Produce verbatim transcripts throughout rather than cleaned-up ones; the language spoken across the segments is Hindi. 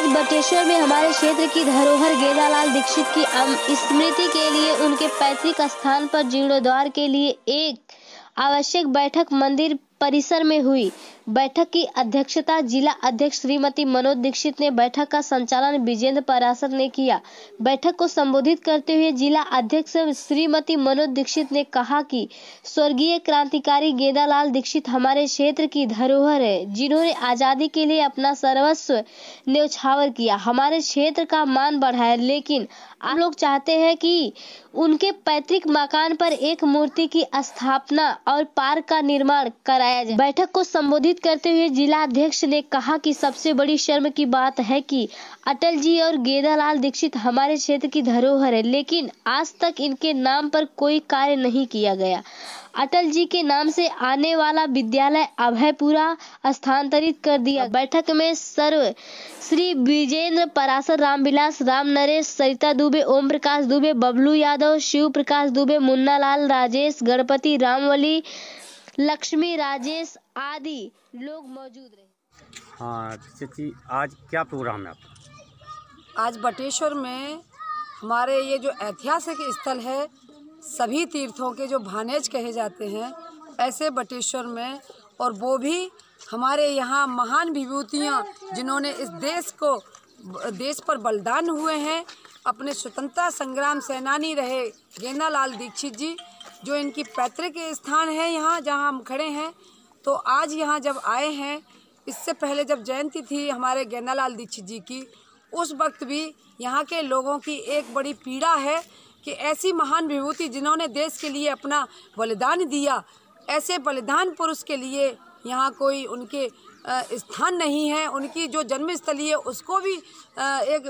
आज बटेश्वर में हमारे क्षेत्र की धरोहर गेंदालाल दीक्षित की स्मृति के लिए उनके पैतृक स्थान पर जीर्णोद्धार के लिए एक आवश्यक बैठक मंदिर परिसर में हुई। बैठक की अध्यक्षता जिला अध्यक्ष श्रीमती मनोज दीक्षित ने, बैठक का संचालन विजेंद्र पाराशर ने किया। बैठक को संबोधित करते हुए जिला अध्यक्ष श्रीमती मनोज दीक्षित ने कहा कि स्वर्गीय क्रांतिकारी गेंदालाल दीक्षित हमारे क्षेत्र की धरोहर है, जिन्होंने आजादी के लिए अपना सर्वस्व न्यौछावर किया, हमारे क्षेत्र का मान बढ़ाया। लेकिन आप लोग चाहते हैं कि उनके पैतृक मकान पर एक मूर्ति की स्थापना और पार्क का निर्माण कराया जाए। बैठक को संबोधित करते हुए जिला अध्यक्ष ने कहा कि सबसे बड़ी शर्म की बात है कि अटल जी और गेंदालाल दीक्षित हमारे क्षेत्र की धरोहर है, लेकिन आज तक इनके नाम पर कोई कार्य नहीं किया गया। अटल जी के नाम से आने वाला विद्यालय अभयपुरा स्थानांतरित कर दिया। बैठक में सर्व श्री विजेंद्र पाराशर, रामविलास, राम नरेश, सरिता दुबे, ओम प्रकाश दुबे, बबलू यादव, शिव प्रकाश दुबे, मुन्ना लाल, राजेश, गणपति, रामवली, लक्ष्मी, राजेश आदि लोग मौजूद रहे। हाँ जी, आज क्या प्रोग्राम है आपका? आज बटेश्वर में हमारे ये जो ऐतिहासिक स्थल है, सभी तीर्थों के जो भानेज कहे जाते हैं, ऐसे बटेश्वर में, और वो भी हमारे यहाँ महान विभूतियाँ जिन्होंने इस देश को देश पर बलिदान हुए हैं, अपने स्वतंत्रता संग्राम सेनानी रहे गेंदालाल दीक्षित जी, जो इनकी पैतृक स्थान है यहाँ जहाँ हम खड़े हैं। तो आज यहाँ जब आए हैं, इससे पहले जब जयंती थी हमारे गेंदालाल दीक्षित जी की, उस वक्त भी यहाँ के लोगों की एक बड़ी पीड़ा है कि ऐसी महान विभूति जिन्होंने देश के लिए अपना बलिदान दिया, ऐसे बलिदान पुरुष के लिए यहाँ कोई उनके स्थान नहीं है। उनकी जो जन्मस्थली है उसको भी एक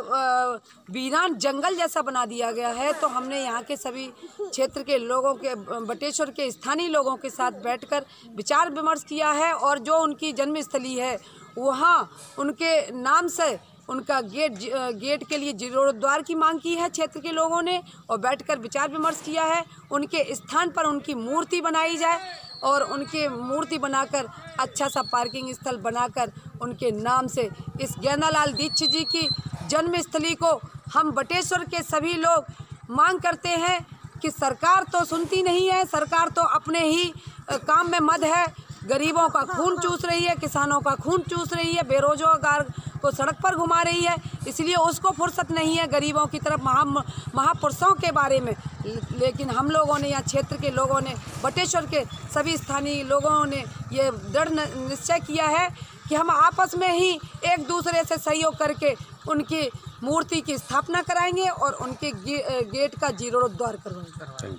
वीरान जंगल जैसा बना दिया गया है। तो हमने यहाँ के सभी क्षेत्र के लोगों के, बटेश्वर के स्थानीय लोगों के साथ बैठकर विचार विमर्श किया है, और जो उनकी जन्मस्थली है वहाँ उनके नाम से उनका गेट गेट के लिए जीर्णोद्धार की मांग की है क्षेत्र के लोगों ने, और बैठकर विचार विमर्श किया है। उनके स्थान पर उनकी मूर्ति बनाई जाए, और उनके मूर्ति बनाकर अच्छा सा पार्किंग स्थल बनाकर उनके नाम से इस गेंदालाल दीक्षित जी की जन्मस्थली को हम बटेश्वर के सभी लोग मांग करते हैं कि सरकार तो सुनती नहीं है, सरकार तो अपने ही काम में मद है, गरीबों का खून चूस रही है, किसानों का खून चूस रही है, बेरोजगार को सड़क पर घुमा रही है, इसलिए उसको फुर्सत नहीं है गरीबों की तरफ महा महापुरुषों के बारे में। लेकिन हम लोगों ने, यहाँ क्षेत्र के लोगों ने, बटेश्वर के सभी स्थानीय लोगों ने ये दृढ़ निश्चय किया है कि हम आपस में ही एक दूसरे से सहयोग करके उनकी मूर्ति की स्थापना कराएंगे और उनके गे, गेट का जीर्णोद्धार करवाएंगे।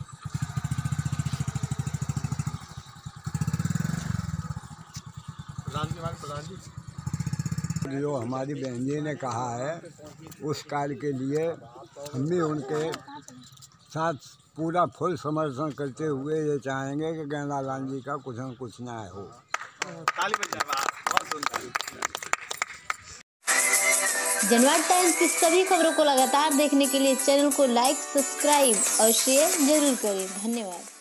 जो हमारी बहन जी ने कहा है उस कार्य के लिए हम भी उनके साथ पूरा फुल समर्थन करते हुए ये चाहेंगे कि गेंदालाल जी का कुछ न कुछ न्याय हो। जनवाद टाइम्स की सभी खबरों को लगातार देखने के लिए चैनल को लाइक, सब्सक्राइब और शेयर जरूर करें। धन्यवाद।